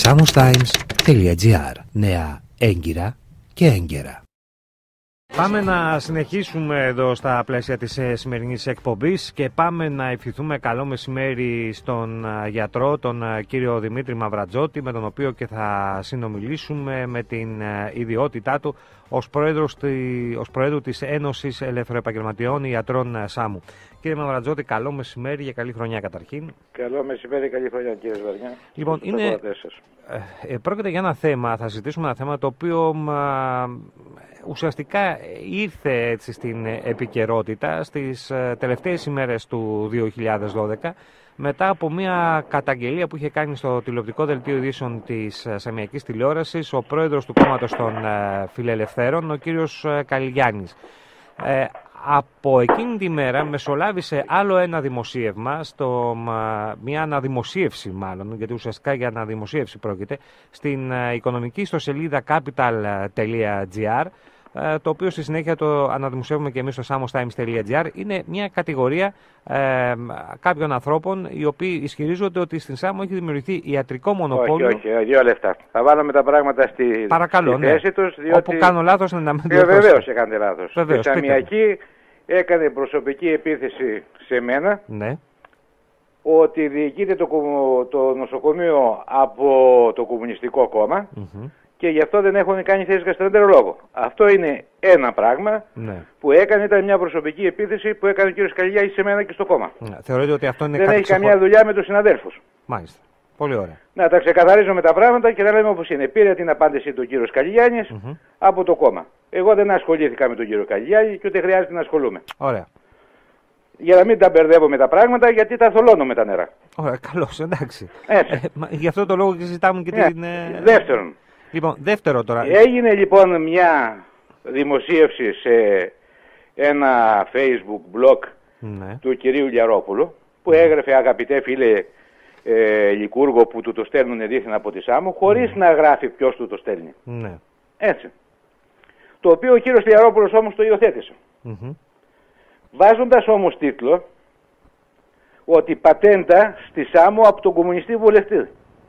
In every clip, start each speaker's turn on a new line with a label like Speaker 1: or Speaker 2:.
Speaker 1: samos-times.gr. Νέα έγκυρα και έγκαιρα. Πάμε να συνεχίσουμε εδώ στα πλαίσια της σημερινής εκπομπής και πάμε να ευχηθούμε καλό μεσημέρι στον γιατρό, τον κύριο Δημήτρη Μαυρατζώτη, με τον οποίο και θα συνομιλήσουμε με την ιδιότητά του ως πρόεδρο της Ένωσης Ελευθεροεπαγγελματιών Ιατρών ΣΑΜΟΥ. Κύριε Μαυρατζώτη, καλό μεσημέρι και καλή χρονιά καταρχήν.
Speaker 2: Καλό μεσημέρι, καλή χρονιά κύριε Ζβαριά.
Speaker 1: Λοιπόν, πρόκειται για ένα θέμα, θα συζητήσουμε ένα θέμα το οποίο ουσιαστικά ήρθε έτσι στην επικαιρότητα στις τελευταίες ημέρες του 2012 μετά από μια καταγγελία που είχε κάνει στο τηλεοπτικό δελτίο ειδήσεων της Σαμιακής Τηλεόρασης ο πρόεδρος του κόμματος των Φιλελευθέρων, ο κύριος Καλιγιάννης. Από εκείνη τη μέρα μεσολάβησε άλλο ένα δημοσίευμα, μια αναδημοσίευση μάλλον, γιατί ουσιαστικά για αναδημοσίευση πρόκειται, στην οικονομική ιστοσελίδα capital.gr, το οποίο στη συνέχεια το αναδημοσιεύουμε και εμείς στο samos-times.gr. Είναι μια κατηγορία κάποιων ανθρώπων οι οποίοι ισχυρίζονται ότι στην ΣΑΜΟ έχει δημιουργηθεί ιατρικό μονοπόλιο.
Speaker 2: Όχι, δύο λεπτά. Θα βάλουμε τα πράγματα στη θέση τους. Διότι...
Speaker 1: Όπου κάνω λάθος να μην διορθώσω.
Speaker 2: Βεβαίως έκανε λάθος. Η Σαμιακή έκανε προσωπική επίθεση σε μένα.
Speaker 1: Ναι.
Speaker 2: Ότι διοικείται το νοσοκομείο από το Κομμουνιστικό Κόμμα. Και γι' αυτό δεν έχουν κάνει θέση γαστρεντερολόγο. Αυτό είναι ένα πράγμα που έκανε, ήταν μια προσωπική επίθεση που έκανε ο κ. Καλιγιάννης σε μένα και στο κόμμα.
Speaker 1: Θεωρείτε ότι αυτό είναι
Speaker 2: δεν έχει καμιά δουλειά με τους συναδέλφους.
Speaker 1: Μάλιστα. Πολύ ωραία.
Speaker 2: Να τα ξεκαθαρίζουμε τα πράγματα και να λέμε όπως είναι. Πήρε την απάντηση του κ. Καλιγιάννης από το κόμμα. Εγώ δεν ασχολήθηκα με τον κ. Καλιγιάννη και ούτε χρειάζεται να ασχολούμαι.
Speaker 1: Ωραία.
Speaker 2: Για να μην τα μπερδεύω με τα πράγματα, γιατί τα θολώνω με τα νερά.
Speaker 1: Ωραία, καλώς, εντάξει. Γι' αυτό το λόγο και συζητάμε και την.
Speaker 2: Δεύτερον.
Speaker 1: Λοιπόν, δεύτερο τώρα.
Speaker 2: Έγινε λοιπόν μια δημοσίευση σε ένα Facebook blog του κυρίου Λιαρόπουλου που έγραφε αγαπητέ φίλε Λικούργο που του το στέλνουν δίθεν από τη ΣΑΜΟ χωρίς να γράφει ποιος του το στέλνει. Έτσι. Το οποίο ο κύριος Λιαρόπουλος όμως το υιοθέτησε. Βάζοντας όμως τίτλο ότι πατέντα στη ΣΑΜΟ από τον κομμουνιστή βουλευτή.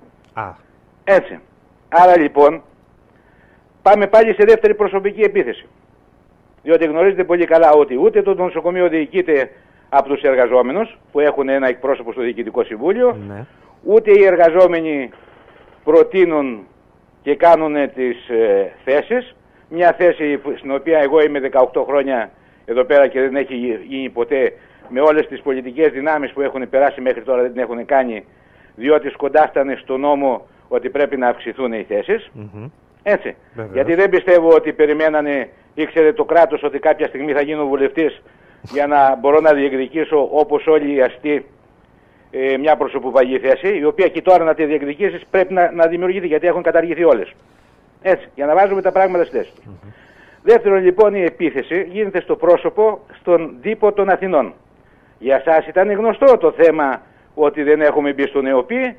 Speaker 2: Έτσι. Άρα λοιπόν πάμε πάλι σε δεύτερη προσωπική επίθεση. Διότι γνωρίζετε πολύ καλά ότι ούτε το νοσοκομείο διοικείται από τους εργαζόμενους που έχουν ένα εκπρόσωπο στο Διοικητικό Συμβούλιο, ούτε οι εργαζόμενοι προτείνουν και κάνουν τις θέσεις. Μια θέση στην οποία εγώ είμαι 18 χρόνια εδώ πέρα και δεν έχει γίνει ποτέ, με όλες τις πολιτικές δυνάμεις που έχουν περάσει μέχρι τώρα δεν την έχουν κάνει, διότι σκοντάστανε στο νόμο ότι πρέπει να αυξηθούν οι θέσεις. Έτσι. Βεβαίως. Γιατί δεν πιστεύω ότι περιμένανε, ήξερε το κράτος ότι κάποια στιγμή θα γίνω βουλευτής για να μπορώ να διεκδικήσω όπως όλοι οι αστεί μια προσωποπαγή θέση, η οποία και τώρα να τη διεκδικήσεις πρέπει να δημιουργηθεί, γιατί έχουν καταργηθεί όλες. Έτσι, για να βάζουμε τα πράγματα στη θέση τους. Δεύτερον λοιπόν η επίθεση γίνεται στο πρόσωπο στον τύπο των Αθηνών. Για σας ήταν γνωστό το θέμα ότι δεν έχουμε μπει στον ΕΟΠΗ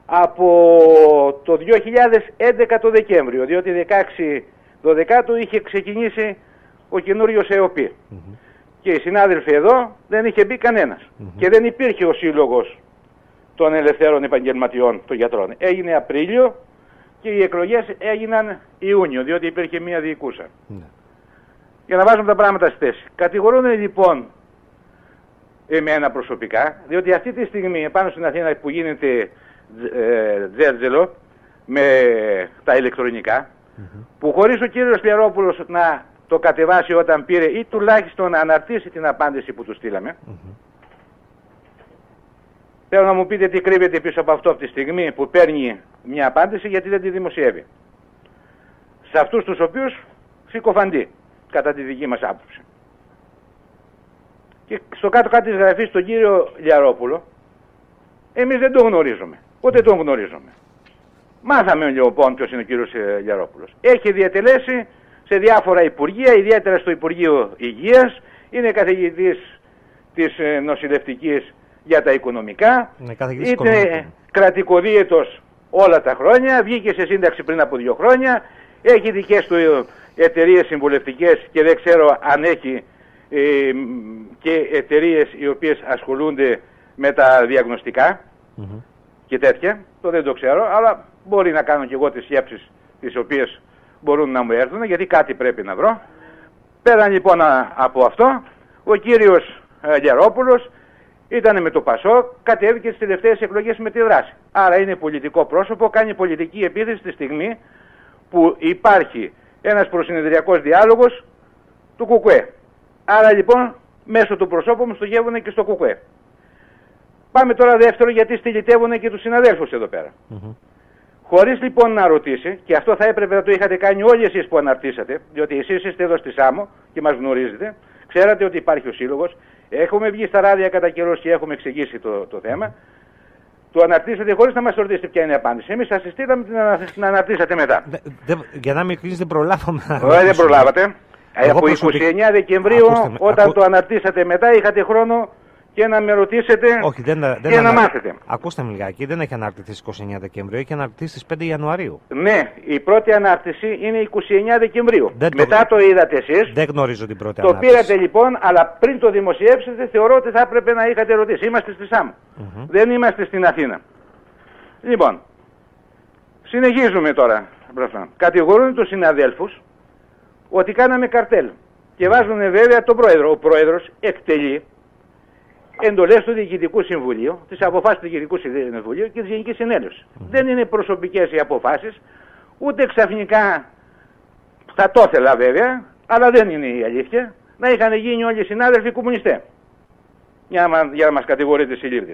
Speaker 2: από το 2011 το Δεκέμβριο, διότι 16-12 είχε ξεκινήσει ο καινούριος ΕΟΠΗ. Και οι συνάδελφοι εδώ δεν είχε μπει κανένας. Και δεν υπήρχε ο σύλλογος των ελευθέρων επαγγελματιών των γιατρών. Έγινε Απρίλιο και οι εκλογές έγιναν Ιούνιο, διότι υπήρχε μία διοικούσα. Για να βάζουμε τα πράγματα στη θέση. Κατηγορούν λοιπόν εμένα προσωπικά, διότι αυτή τη στιγμή επάνω στην Αθήνα που γίνεται τζέρτζελο με τα ηλεκτρονικά, που χωρίς ο κύριος Λιαρόπουλος να το κατεβάσει όταν πήρε ή τουλάχιστον να αναρτήσει την απάντηση που του στείλαμε. Θέλω να μου πείτε τι κρύβεται πίσω από αυτό από τη στιγμή που παίρνει μια απάντηση, γιατί δεν τη δημοσιεύει. Σε αυτούς τους οποίους συκοφαντεί, κατά τη δική μας άποψη. Και στο κάτω-κάτω της γραφής τον κύριο Λιαρόπουλο, εμείς δεν τον γνωρίζουμε, ούτε τον γνωρίζουμε. Μάθαμε λοιπόν ποιος είναι ο κύριος Λιαρόπουλος. Έχει διατελέσει σε διάφορα υπουργεία, ιδιαίτερα στο Υπουργείο Υγείας, είναι καθηγητής της νοσηλευτικής για τα οικονομικά, είναι κρατικοδίαιτος όλα τα χρόνια, βγήκε σε σύνταξη πριν από 2 χρόνια, έχει δικές του εταιρείες συμβουλευτικές και δεν ξέρω αν έχει και εταιρείες οι οποίες ασχολούνται με τα διαγνωστικά και τέτοια, το δεν το ξέρω, αλλά μπορεί να κάνω και εγώ τις σκέψεις τις οποίες μπορούν να μου έρθουν, γιατί κάτι πρέπει να βρω. Πέραν λοιπόν από αυτό, ο κύριος Λιαρόπουλος ήταν με το ΠΑΣΟΚ, κατέβηκε στις τελευταίες εκλογές με τη δράση. Άρα είναι πολιτικό πρόσωπο, κάνει πολιτική επίθεση τη στιγμή που υπάρχει ένας προσυνεδριακός διάλογος του ΚΚΕ. Άρα λοιπόν μέσω του προσώπου μου στοχεύουν και στο ΚΚΕ. Πάμε τώρα δεύτερο, γιατί στυλιτεύουν και τους συναδέλφους εδώ πέρα. Χωρίς λοιπόν να ρωτήσει, και αυτό θα έπρεπε να το είχατε κάνει όλοι εσείς που αναρτήσατε, διότι εσείς είστε εδώ στη Σάμο και μας γνωρίζετε, ξέρατε ότι υπάρχει ο σύλλογος, έχουμε βγει στα ράδια κατά καιρός και έχουμε εξηγήσει το θέμα. Το αναρτήσατε χωρίς να μας ρωτήσετε ποια είναι η απάντηση. Εμείς σας συστήναμε να αναρτήσατε μετά.
Speaker 1: Για να μην κλείσει, δεν προλάβαμε.
Speaker 2: Δεν προλάβατε. Από 29 Δεκεμβρίου, όταν το αναρτήσατε μετά, είχατε χρόνο και να με ρωτήσετε και να μάθετε.
Speaker 1: Ακούστε με λιγάκι, δεν έχει αναρτηθεί στις 29 Δεκεμβρίου, έχει αναρτηθεί στις 5 Ιανουαρίου.
Speaker 2: Ναι, η πρώτη ανάρτηση είναι 29 Δεκεμβρίου. Μετά το είδατε εσείς.
Speaker 1: Δεν γνωρίζω την πρώτη
Speaker 2: ανάρτηση. Το πήρατε λοιπόν, αλλά πριν το δημοσιεύσετε, θεωρώ ότι θα έπρεπε να είχατε ρωτήσει. Είμαστε στη Σάμο. Δεν είμαστε στην Αθήνα. Λοιπόν, συνεχίζουμε τώρα. Κατηγορούν τους συναδέλφους ότι κάναμε καρτέλ. Και βάζουν βέβαια τον πρόεδρο. Ο πρόεδρος εκτελεί εντολές του Διοικητικού Συμβουλίου, τις αποφάσεις του Διοικητικού Συμβουλίου και της Γενικής Συνέλευσης. Δεν είναι προσωπικές οι αποφάσεις, ούτε ξαφνικά, θα το ήθελα βέβαια, αλλά δεν είναι η αλήθεια, να είχαν γίνει όλοι οι συνάδελφοι κομμουνιστές. Για να μας κατηγορείτε συλλήπτη.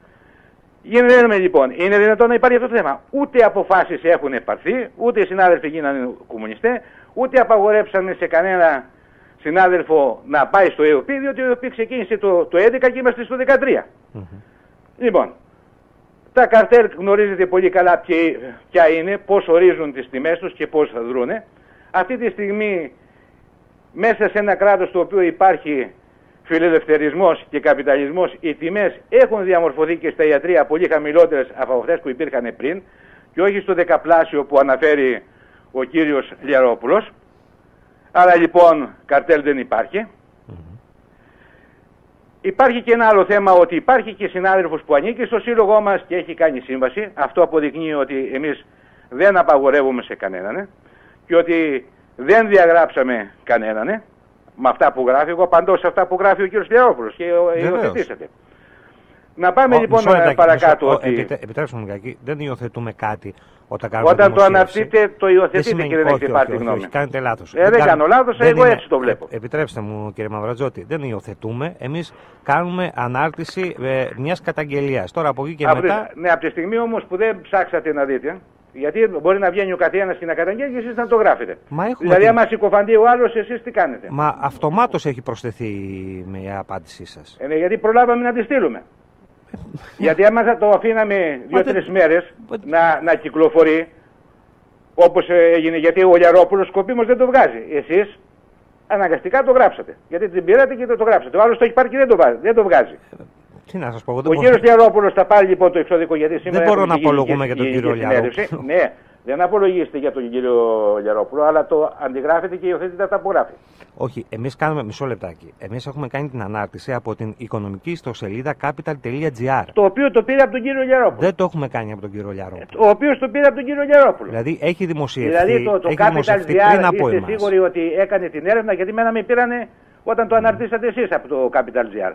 Speaker 2: Γίνεται λοιπόν, είναι δυνατόν να υπάρχει αυτό το θέμα. Ούτε αποφάσεις έχουν επαρθεί, ούτε οι συνάδελφοι γίνανε κομμουνιστές, ούτε απαγορέψανε σε κανένα συνάδελφο να πάει στο ΕΟΠ, διότι ο ΕΟΠ ξεκίνησε το 11 και είμαστε στο 13. Λοιπόν, τα καρτέλ γνωρίζετε πολύ καλά ποια είναι, πώς ορίζουν τις τιμές τους και πώς θα δρούνε. Αυτή τη στιγμή μέσα σε ένα κράτος το οποίο υπάρχει φιλελευθερισμός και καπιταλισμός, οι τιμές έχουν διαμορφωθεί και στα ιατρεία πολύ χαμηλότερες από αυτές που υπήρχαν πριν και όχι στο δεκαπλάσιο που αναφέρει ο κύριος Λιαρόπουλος. Άρα λοιπόν καρτέλ δεν υπάρχει. Υπάρχει και ένα άλλο θέμα, ότι υπάρχει και συνάδελφος που ανήκει στο σύλλογό μας και έχει κάνει σύμβαση. Αυτό αποδεικνύει ότι εμείς δεν απαγορεύουμε σε κανέναν και ότι δεν διαγράψαμε κανέναν με αυτά που γράφει. Εγώ απαντώ σε αυτά που γράφει ο κύριος Λιαρόπουλος και υιοθετήσατε. Να πάμε λοιπόν παρακάτω.
Speaker 1: Επιτρέψτε μου λιγάκι, δεν υιοθετούμε κάτι
Speaker 2: όταν το αναρτείτε, το υιοθετείτε και δεν έχετε πάρει γνώμη.
Speaker 1: Όχι, κάνετε λάθος.
Speaker 2: Δεν κάνω λάθος, εγώ έτσι το βλέπω.
Speaker 1: Επιτρέψτε μου κύριε Μαυρατζότη, δεν υιοθετούμε. Εμείς κάνουμε ανάρτηση μιας καταγγελίας. Τώρα από εκεί και μετά.
Speaker 2: Ναι, από τη στιγμή όμως που δεν ψάξατε να δείτε. Γιατί μπορεί να βγαίνει ο καθένας και να καταγγέλει και εσείς να το γράφετε. Δηλαδή, άμα συκοφαντεί ο άλλος, εσείς τι κάνετε.
Speaker 1: Μα αυτομάτως έχει προσθεθεί η απάντησή σας.
Speaker 2: Γιατί προλάβαμε να τη στείλουμε. Γιατί άμα θα το αφήναμε 2-3 μέρες να κυκλοφορεί, όπως έγινε, γιατί ο Λιαρόπουλος σκοπίμως δεν το βγάζει. Εσείς αναγκαστικά το γράψατε. Γιατί την πήρατε και το γράψατε. Ο άλλος το έχει πάρει και δεν το βγάζει.
Speaker 1: Τι να σας πω,
Speaker 2: ο κύριος Λιαρόπουλος θα πάρει λοιπόν το εξώδικο, γιατί σήμερα
Speaker 1: δεν μπορώ να απολογούμε για τον κύριο Λιαρόπουλο.
Speaker 2: Ναι, δεν απολογήσετε για τον κύριο Λιαρόπουλο, αλλά το αντιγράφετε και υιοθετείτε αυτά που γράφει.
Speaker 1: Όχι, εμείς κάνουμε, μισό λεπτάκι. Εμείς έχουμε κάνει την ανάρτηση από την οικονομική ιστοσελίδα capital.gr.
Speaker 2: Το οποίο το πήρε από τον κύριο Λιαρόπουλο.
Speaker 1: Δεν το έχουμε κάνει από τον κύριο Λιαρόπουλο.
Speaker 2: Ο οποίος το πήρε από τον κύριο Λιαρόπουλο.
Speaker 1: Δηλαδή έχει δημοσιευτεί.
Speaker 2: Δηλαδή το capital.gr είστε σίγουροι ότι έκανε την έρευνα, γιατί μένα με πήρανε όταν το αναρτήσατε εσείς από το capital.gr.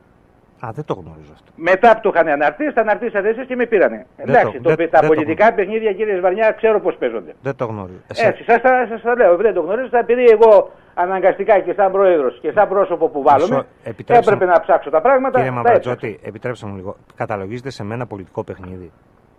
Speaker 1: Α, δεν το γνωρίζω αυτό.
Speaker 2: Μετά που το είχαν αναρτήσει, τα αναρτήσατε εσείς και με πήρανε. Εντάξει, τα πολιτικά παιχνίδια, κύριε Σβαρνιά, ξέρω πώς παίζονται.
Speaker 1: Δεν το γνωρίζω.
Speaker 2: Έτσι, σας το λέω, δεν το γνωρίζω. Επειδή εγώ αναγκαστικά και σαν πρόεδρος και σαν πρόσωπο που βάλουμε, έπρεπε να ψάξω τα πράγματα.
Speaker 1: Κύριε Μαυρατζότη, επιτρέψτε μου λίγο. Καταλογίζετε σε μένα πολιτικό παιχνίδι.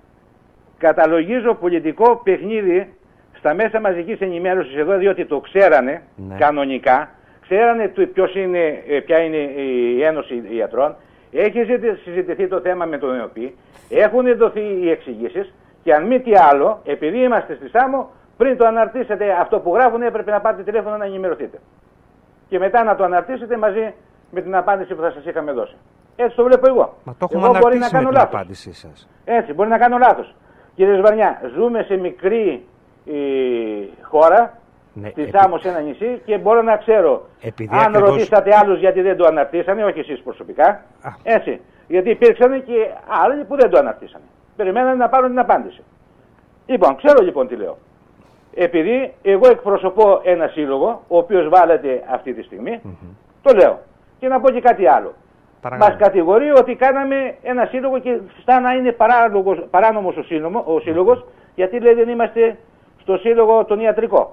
Speaker 2: Καταλογίζω πολιτικό παιχνίδι στα μέσα μαζικής ενημέρωσης εδώ, διότι το ξέρανε κανονικά. Ξέρανε ποια είναι η Ένωση Ιατρών. Έχει συζητηθεί το θέμα με τον ΕΟΠΗ, έχουν δοθεί οι εξηγήσεις και αν μη τι άλλο, επειδή είμαστε στη Σάμο, πριν το αναρτήσετε αυτό που γράφουν, έπρεπε να πάρετε τηλέφωνο να ενημερωθείτε. Και μετά να το αναρτήσετε μαζί με την απάντηση που θα σας είχαμε δώσει. Έτσι το βλέπω εγώ.
Speaker 1: Μα το έχουμε αναρτήσει με την απάντησή σας.
Speaker 2: Έτσι, μπορεί να κάνω λάθος. Κύριε Σβαρνιά, ζούμε σε μικρή χώρα. Ναι, στη Σάμο σε ένα νησί και μπορώ να ξέρω αν ρωτήσατε άλλους γιατί δεν το αναρτήσανε, όχι εσείς προσωπικά, έτσι, γιατί υπήρξαν και άλλοι που δεν το αναρτήσανε. Περιμένανε να πάρουν την απάντηση. Λοιπόν, ξέρω λοιπόν τι λέω. Επειδή εγώ εκπροσωπώ ένα σύλλογο, ο οποίος βάλετε αυτή τη στιγμή, το λέω. Και να πω και κάτι άλλο. Μας κατηγορεί ότι κάναμε ένα σύλλογο και σαν να είναι παράνομος ο σύλλογος, γιατί λέει δεν είμαστε στο σύλλογο τον ιατρικό.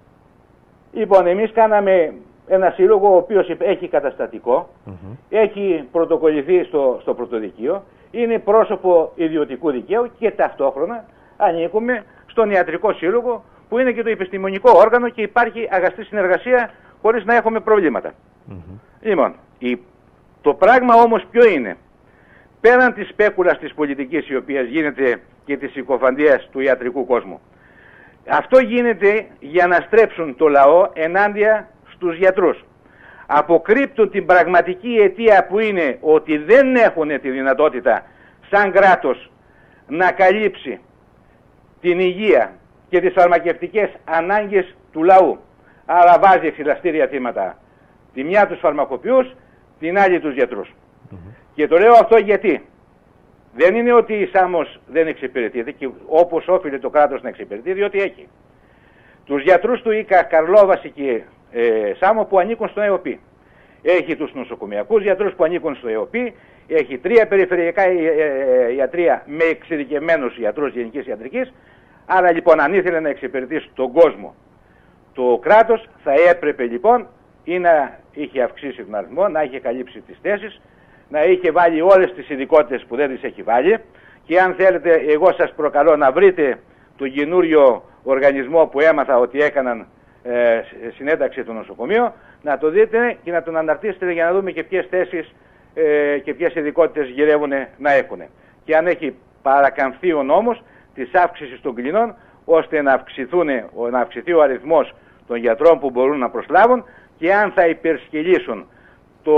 Speaker 2: Λοιπόν, εμείς κάναμε ένα σύλλογο ο οποίος έχει καταστατικό, έχει πρωτοκολληθεί στο πρωτοδικείο, είναι πρόσωπο ιδιωτικού δικαίου και ταυτόχρονα ανήκουμε στον ιατρικό σύλλογο που είναι και το επιστημονικό όργανο και υπάρχει αγαστή συνεργασία χωρίς να έχουμε προβλήματα. Λοιπόν, το πράγμα όμως ποιο είναι? Πέραν της σπέκουλας της πολιτικής η οποία γίνεται και της συκοφαντίας του ιατρικού κόσμου, αυτό γίνεται για να στρέψουν το λαό ενάντια στους γιατρούς. Αποκρύπτουν την πραγματική αιτία που είναι ότι δεν έχουν τη δυνατότητα σαν κράτος να καλύψει την υγεία και τις φαρμακευτικές ανάγκες του λαού. Άρα βάζει εξυλαστήρια θύματα. Τη μια τους φαρμακοποιούς, την άλλη τους γιατρούς. Και το λέω αυτό γιατί δεν είναι ότι η Σάμος δεν εξυπηρετείται και όπως όφιλε το κράτος να εξυπηρετεί, διότι έχει τους γιατρούς του ΙΚΑ, Καρλόβαση και Σάμο που ανήκουν στο ΕΟΠΗ. Έχει τους νοσοκομιακούς γιατρούς που ανήκουν στο ΕΟΠΗ, έχει 3 περιφερειακά ιατρεία με εξειδικευμένους γιατρούς γενικής ιατρικής. Άρα λοιπόν αν ήθελε να εξυπηρετήσει τον κόσμο το κράτος θα έπρεπε λοιπόν ή να είχε αυξήσει τον αριθμό, να είχε καλύψει τις θέσεις, να είχε βάλει όλες τις ειδικότητες που δεν τις έχει βάλει και αν θέλετε εγώ σας προκαλώ να βρείτε τον καινούριο οργανισμό που έμαθα ότι έκαναν συνέταξη του νοσοκομείου, να το δείτε και να τον αναρτήσετε για να δούμε και ποιες θέσεις και ποιες ειδικότητες γυρεύουν να έχουν. Και αν έχει παρακαμφθεί ο νόμος της αύξησης των κλινών, ώστε να αυξηθεί ο αριθμός των γιατρών που μπορούν να προσλάβουν και αν θα υπερσκελίσουν το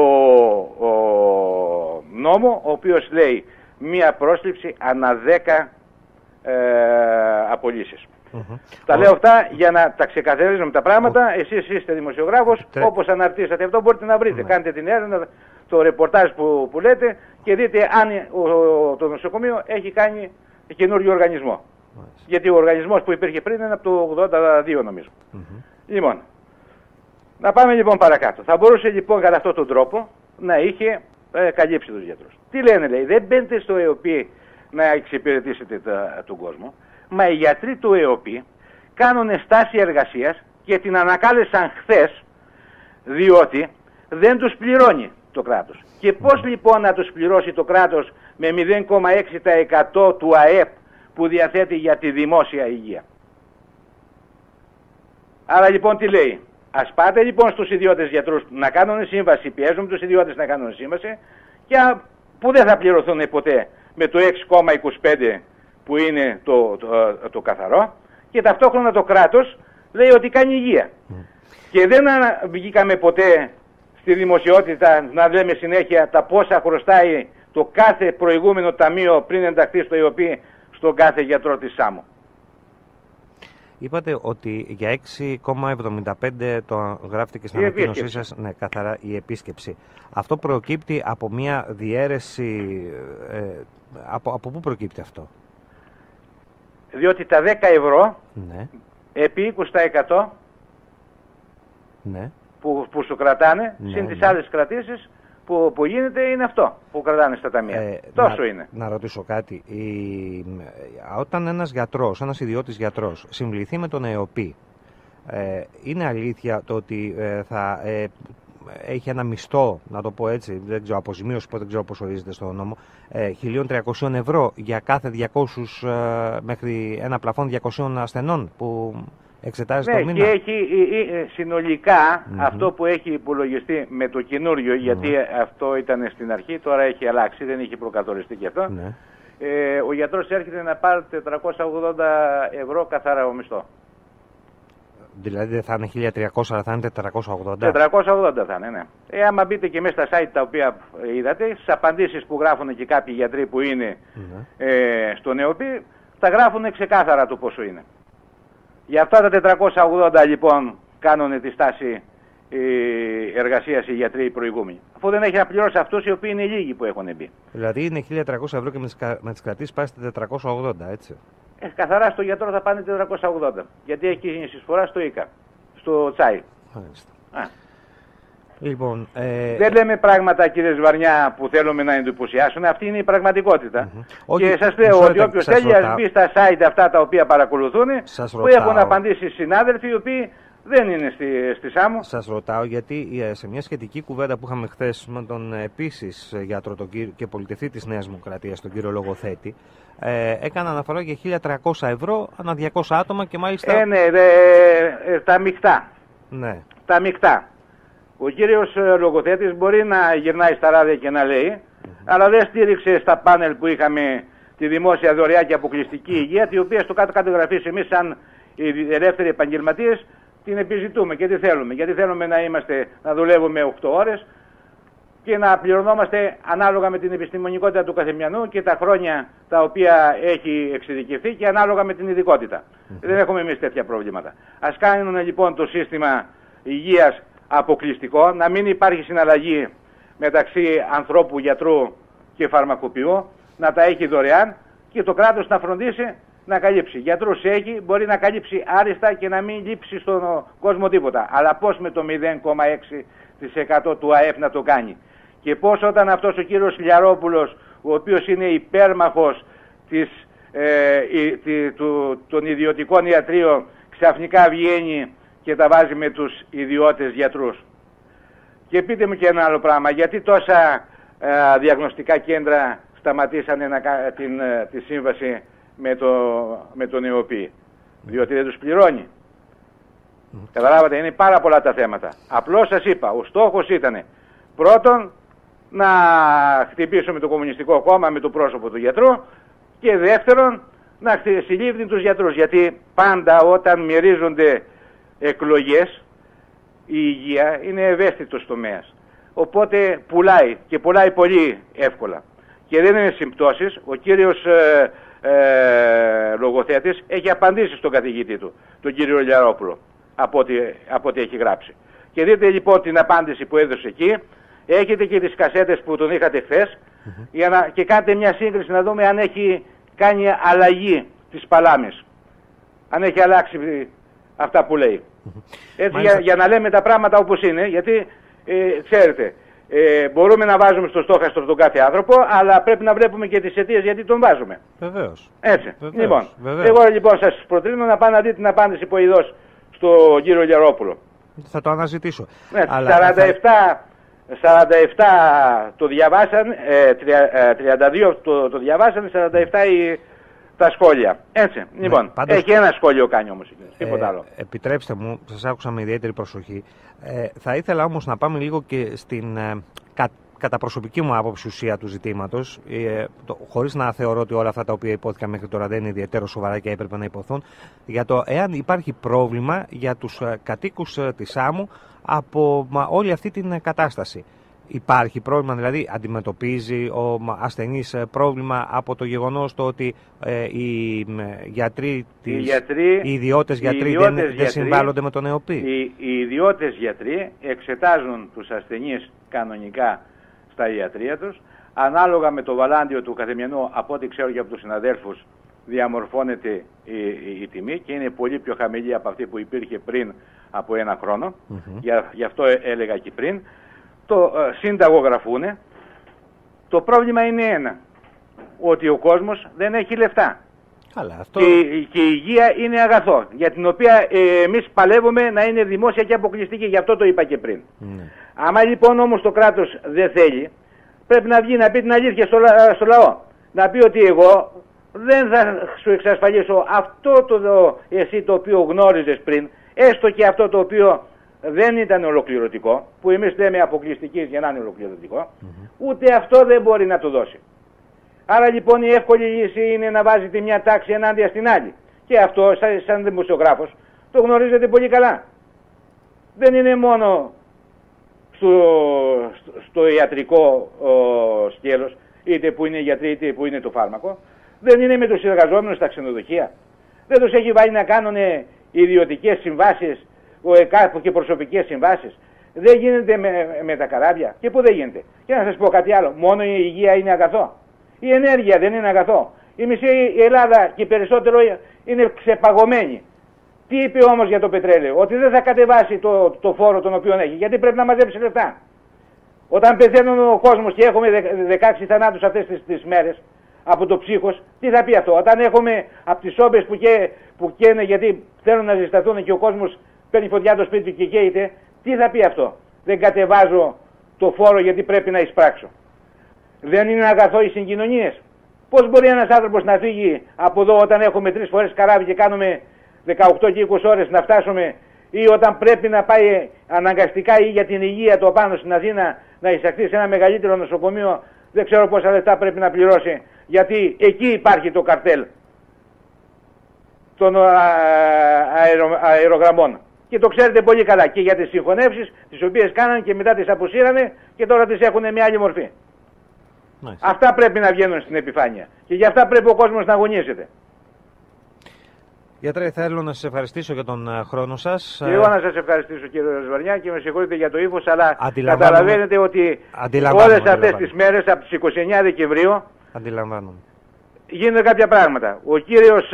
Speaker 2: νόμο, ο οποίος λέει μία πρόσληψη ανά 10 απολύσεις. Τα λέω αυτά για να τα ξεκαθαρίζουμε τα πράγματα. Εσείς είστε δημοσιογράφος, όπως αναρτήσατε αυτό μπορείτε να βρείτε. Κάντε την έρευνα, το ρεπορτάζ που λέτε και δείτε αν το νοσοκομείο έχει κάνει καινούριο οργανισμό. Γιατί ο οργανισμός που υπήρχε πριν είναι από το 82 νομίζω. Λοιπόν, να πάμε λοιπόν παρακάτω. Θα μπορούσε λοιπόν κατά αυτόν τον τρόπο να είχε καλύψει τους γιατρούς. Τι λένε λέει, δεν μπαίνετε στο ΕΟΠΗ να εξυπηρετήσετε τον κόσμο. Μα οι γιατροί του ΕΟΠΗ κάνουν στάση εργασίας και την ανακάλεσαν χθες διότι δεν τους πληρώνει το κράτος. Και πώς λοιπόν να τους πληρώσει το κράτος με 0,6% του ΑΕΠ που διαθέτει για τη δημόσια υγεία? Άρα λοιπόν τι λέει? Ας πάτε λοιπόν στους ιδιώτες γιατρούς να κάνουν σύμβαση, πιέζουν τους ιδιώτες να κάνουν σύμβαση και που δεν θα πληρωθούν ποτέ με το 6,25 που είναι το καθαρό και ταυτόχρονα το κράτος λέει ότι κάνει υγεία. Και δεν βγήκαμε ποτέ στη δημοσιότητα να λέμε συνέχεια τα πόσα χρωστάει το κάθε προηγούμενο ταμείο πριν ενταχθεί στο ΕΟΠΗ στον κάθε γιατρό της ΣΑΜΟ.
Speaker 1: Είπατε ότι για 6,75 το γράφετε και στην ανακοίνωσή σας, ναι, καθαρά η επίσκεψη. Αυτό προκύπτει από μια διαίρεση, από πού προκύπτει αυτό?
Speaker 2: Διότι τα 10 ευρώ
Speaker 1: ναι.
Speaker 2: επί 20%
Speaker 1: ναι.
Speaker 2: που σου κρατάνε,
Speaker 1: ναι,
Speaker 2: συν τις
Speaker 1: ναι.
Speaker 2: άλλες κρατήσεις που γίνεται είναι αυτό που κρατάνε στα ταμεία. Τόσο είναι.
Speaker 1: Να ρωτήσω κάτι. Όταν ένας γιατρός, ένας ιδιώτης γιατρός συμβληθεί με τον ΕΟΠΗ, είναι αλήθεια το ότι θα έχει ένα μισθό, να το πω έτσι, δεν ξέρω, αποζημίωση, δεν ξέρω πώς ορίζεται στο νόμο, 1.300 ευρώ για κάθε 200 μέχρι ένα πλαφόν 200 ασθενών που εξετάζει το μήνα?
Speaker 2: Και έχει συνολικά αυτό που έχει υπολογιστεί με το καινούριο, γιατί αυτό ήταν στην αρχή, τώρα έχει αλλάξει, δεν έχει προκαθοριστεί και αυτό. Ο γιατρός έρχεται να πάρει 480 ευρώ καθαρά ο μισθό.
Speaker 1: Δηλαδή δεν θα είναι 1.300 αλλά θα είναι 480?
Speaker 2: 480 θα είναι, ναι. Άμα μπείτε και μέσα στα site τα οποία είδατε, στις απαντήσεις που γράφουν και κάποιοι γιατροί που είναι στον ΕΟΠΗ, θα γράφουν ξεκάθαρα το πόσο είναι. Για αυτά τα 480 λοιπόν κάνουν τη στάση εργασίας οι γιατροί οι προηγούμενοι. Αφού δεν έχει να πληρώσει αυτούς οι οποίοι είναι λίγοι που έχουν μπει.
Speaker 1: Δηλαδή είναι 1.300 ευρώ και με τις κρατήσεις πάει στα 480, έτσι.
Speaker 2: Καθαρά στο γιατρό θα πάνε 480. Γιατί έχει εισφορά στο ΙΚΑ, στο τσάι.
Speaker 1: Λοιπόν,
Speaker 2: δεν λέμε πράγματα, κύριε Ζβαρνιά, που θέλουμε να εντυπωσιάσουν. Αυτή είναι η πραγματικότητα. Και σας λέω ότι όποιος θέλει να μπει στα site αυτά τα οποία παρακολουθούν, που έχουν απαντήσει συνάδελφοι οι οποίοι δεν είναι στη Σάμο.
Speaker 1: Σας ρωτάω γιατί σε μια σχετική κουβέντα που είχαμε χθες με τον επίσης γιατρό και πολιτευτή της Νέας Δημοκρατίας, τον κύριο Λογοθέτη, έκανα αναφορά για 1.300 ευρώ ανά 200 άτομα και μάλιστα...
Speaker 2: Ναι, τα μεικτά.
Speaker 1: Ναι.
Speaker 2: Τα μεικτά. Ο κύριος Λογοθέτης μπορεί να γυρνάει στα ράδια και να λέει, αλλά δεν στήριξε στα πάνελ που είχαμε τη δημόσια δωρεά και αποκλειστική υγεία, τη οποία στο κάτω-κάτω γραφής εμείς σαν οι ελεύθεροι επαγγελματίες την επιζητούμε και τι θέλουμε. Γιατί θέλουμε να δουλεύουμε 8 ώρες και να πληρωνόμαστε ανάλογα με την επιστημονικότητα του καθεμιανού και τα χρόνια τα οποία έχει εξειδικευθεί και ανάλογα με την ειδικότητα. Δεν έχουμε εμείς τέτοια προβλήματα. Ας κάνουν λοιπόν το σύστημα υγείας αποκλειστικό, να μην υπάρχει συναλλαγή μεταξύ ανθρώπου, γιατρού και φαρμακοποιού, να τα έχει δωρεάν και το κράτος να φροντίσει να καλύψει. Γιατρούς έχει, μπορεί να καλύψει άριστα και να μην λείψει στον κόσμο τίποτα. Αλλά πώς με το 0,6% του ΑΕΠ να το κάνει. Και πώς όταν αυτός ο κύριος Λιαρόπουλος, ο οποίος είναι υπέρμαχος των ιδιωτικών ιατρίων, ξαφνικά βγαίνει και τα βάζει με τους ιδιώτες γιατρούς. Και πείτε μου και ένα άλλο πράγμα, γιατί τόσα διαγνωστικά κέντρα σταματήσανε τη σύμβαση με τον ΕΟΠΗ? Διότι δεν τους πληρώνει. Καταλάβατε, είναι πάρα πολλά τα θέματα. Απλώς σας είπα, ο στόχος ήταν πρώτον να χτυπήσουμε το Κομμουνιστικό Κόμμα με το πρόσωπο του γιατρού και δεύτερον να συλλήβδει τους γιατρούς. Γιατί πάντα όταν μυρίζονται εκλογές η υγεία είναι ευαίσθητος τομέας. Οπότε πουλάει και πουλάει πολύ εύκολα. Και δεν είναι συμπτώσεις. Ο κύριος Λογοθέτης έχει απαντήσει στον καθηγητή του, τον κύριο Λιαρόπουλο, από ό,τι έχει γράψει. Και δείτε λοιπόν την απάντηση που έδωσε εκεί. Έχετε και τις κασέτες που τον είχατε χθες και κάντε μια σύγκριση να δούμε αν έχει κάνει αλλαγή της παλάμης. Αν έχει αλλάξει αυτά που λέει. Έτσι για να λέμε τα πράγματα όπως είναι, γιατί ξέρετε, μπορούμε να βάζουμε στο στόχαστρο τον κάθε άνθρωπο, αλλά πρέπει να βλέπουμε και τις αιτίες γιατί τον βάζουμε.
Speaker 1: Βεβαίως.
Speaker 2: Έτσι.
Speaker 1: Βεβαίως.
Speaker 2: Λοιπόν,
Speaker 1: Βεβαίως.
Speaker 2: Εγώ λοιπόν σας προτείνω να πάνε να δείτε την απάντηση που είδωσε στον κύριο Λιαρόπουλο.
Speaker 1: Θα το αναζητήσω.
Speaker 2: Ναι, αλλά 47 το διαβάσαν, 32 το διαβάσαν, 47 τα σχόλια. Έτσι, λοιπόν, πάντως, έχει ένα σχόλιο κάνει όμως, τίποτα άλλο.
Speaker 1: Επιτρέψτε μου, σας άκουσα με ιδιαίτερη προσοχή. Θα ήθελα όμως να πάμε λίγο και στην κατά προσωπική μου άποψη ουσία του ζητήματος, χωρίς να θεωρώ ότι όλα αυτά τα οποία υπόθηκαν μέχρι τώρα δεν είναι ιδιαίτερο σοβαρά και έπρεπε να υποθούν, για το εάν υπάρχει πρόβλημα για τους κατοίκους της Σάμου από όλη αυτή την κατάσταση. Υπάρχει πρόβλημα, δηλαδή αντιμετωπίζει ο ασθενής πρόβλημα από το γεγονός το ότι οι γιατροί, οι ιδιώτες γιατροί δεν συμβάλλονται με τον ΕΟΠΗ?
Speaker 2: Οι ιδιώτες γιατροί εξετάζουν τους ασθενείς κανονικά στα ιατρεία τους, ανάλογα με το βαλάντιο του καθεμιανού, από ό,τι ξέρω και από τους συναδέλφους, διαμορφώνεται η τιμή και είναι πολύ πιο χαμηλή από αυτή που υπήρχε πριν από ένα χρόνο. Γι' αυτό έλεγα και πριν. Το συνταγογραφούνε. Το πρόβλημα είναι ένα, ότι ο κόσμος δεν έχει λεφτά.
Speaker 1: Καλά, αυτό...
Speaker 2: και η υγεία είναι αγαθό, για την οποία εμείς παλεύουμε να είναι δημόσια και αποκλειστική, γι' αυτό το είπα και πριν. Άμα λοιπόν όμως το κράτος δεν θέλει, πρέπει να βγει να πει την αλήθεια στο λαό. Να πει ότι εγώ δεν θα σου εξασφαλίσω αυτό εσύ το οποίο γνώριζες πριν, έστω και αυτό το οποίο δεν ήταν ολοκληρωτικό, που εμείς λέμε αποκλειστικής για να είναι ολοκληρωτικό, ούτε αυτό δεν μπορεί να το δώσει. Άρα λοιπόν η εύκολη λύση είναι να βάζει τη μια τάξη ενάντια στην άλλη. Και αυτό σαν δημοσιογράφος το γνωρίζετε πολύ καλά. Δεν είναι μόνο στο ιατρικό σκέλος, είτε που είναι οι γιατροί είτε που είναι το φάρμακο. Δεν είναι με τους εργαζόμενους στα ξενοδοχεία. Δεν τους έχει βάλει να κάνουν ιδιωτικές συμβάσεις, ο ΕΚΑΠ και προσωπικές συμβάσεις. Δεν γίνεται με τα καράβια. Και πού δεν γίνεται. Και να σας πω κάτι άλλο. Μόνο η υγεία είναι αγαθό. Η ενέργεια δεν είναι αγαθό. Η μισή Ελλάδα και περισσότερο είναι ξεπαγωμένη. Τι είπε όμως για το πετρέλαιο? Ότι δεν θα κατεβάσει το φόρο τον οποίο έχει. Γιατί πρέπει να μαζέψει λεφτά. Όταν πεθαίνουν ο κόσμος και έχουμε 16 θανάτους αυτές τις μέρες από το ψύχος, τι θα πει αυτό? Όταν έχουμε από τις σόμπες που καίνε γιατί θέλουν να ζεσταθούν και ο κόσμος παίρνει φωτιά το σπίτι του και καίγεται, τι θα πει αυτό? Δεν κατεβάζω το φόρο γιατί πρέπει να εισπράξω. Δεν είναι αγαθό οι συγκοινωνίες? Πώς μπορεί ένας άνθρωπος να φύγει από εδώ όταν έχουμε 3 φορές καράβι και κάνουμε 18 και 20 ώρες να φτάσουμε, ή όταν πρέπει να πάει αναγκαστικά ή για την υγεία του πάνω στην Αθήνα να εισαχθεί σε ένα μεγαλύτερο νοσοκομείο, δεν ξέρω πόσα λεφτά πρέπει να πληρώσει, γιατί εκεί υπάρχει το καρτέλ των αερογραμμών. Και το ξέρετε πολύ καλά και για τις συγχωνεύσεις τις οποίες κάνανε και μετά τις αποσύρανε και τώρα τις έχουν μια άλλη μορφή. Αυτά πρέπει να βγαίνουν στην επιφάνεια και γι' αυτά πρέπει ο κόσμος να αγωνίζεται.
Speaker 1: Γιατρέ, θέλω να σας ευχαριστήσω για τον χρόνο σας.
Speaker 2: Και εγώ να σας ευχαριστήσω, κύριε Ροσβαρνιά, και με συγχωρείτε για το ύφος, αλλά καταλαβαίνετε ότι όλες αυτές τις μέρες από τις 29 Δεκεμβρίου γίνονται κάποια πράγματα. Ο κύριος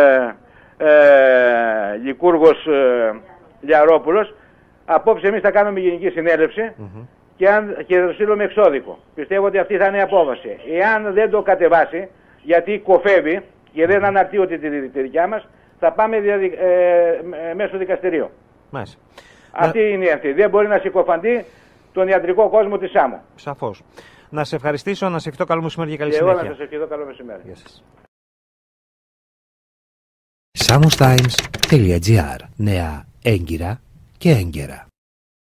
Speaker 2: Λικούργος Λιαρόπουλος, απόψε εμείς θα κάνουμε γενική συνέλευση και θα το στείλουμε εξώδικο. Πιστεύω ότι αυτή θα είναι η απόφαση. Εάν δεν το κατεβάσει, γιατί κοφεύει και δεν αναρτίωται τη δικιά μας, θα πάμε μέσω δικαστηρίου.
Speaker 1: Μάλιστα.
Speaker 2: Αυτή είναι αυτή. Δεν μπορεί να συκοφαντεί τον ιατρικό κόσμο της ΣΑΜΟ.
Speaker 1: Σαφώς. Να σε ευχαριστήσω, να σε ευχηθώ καλό μεσημέρι και καλή συνέχεια.
Speaker 2: Εγώ να σας ευχηθώ καλό μεσημέρι.
Speaker 1: Γεια σας.
Speaker 3: samostimes.gr. Νέα έγκυρα και έγκαιρα.